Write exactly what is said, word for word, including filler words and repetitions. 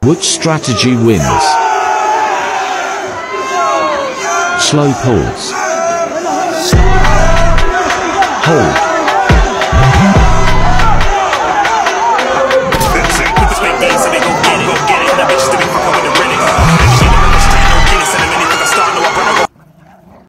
Which strategy wins? Slow pause. Hold. Put the big games and they go get it, go get it, and the bitches to be